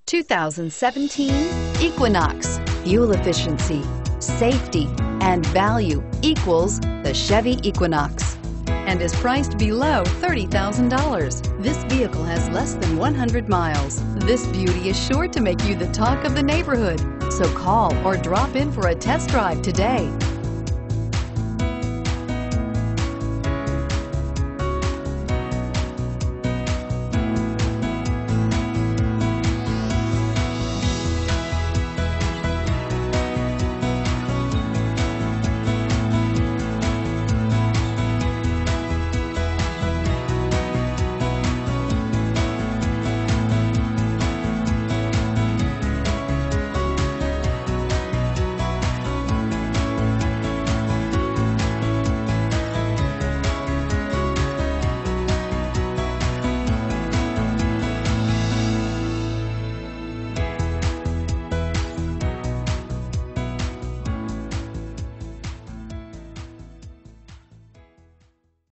2017 Equinox. Fuel efficiency, safety, and value equals the Chevy Equinox and is priced below $30,000. This vehicle has less than 100 miles. This beauty is sure to make you the talk of the neighborhood. So call or drop in for a test drive today.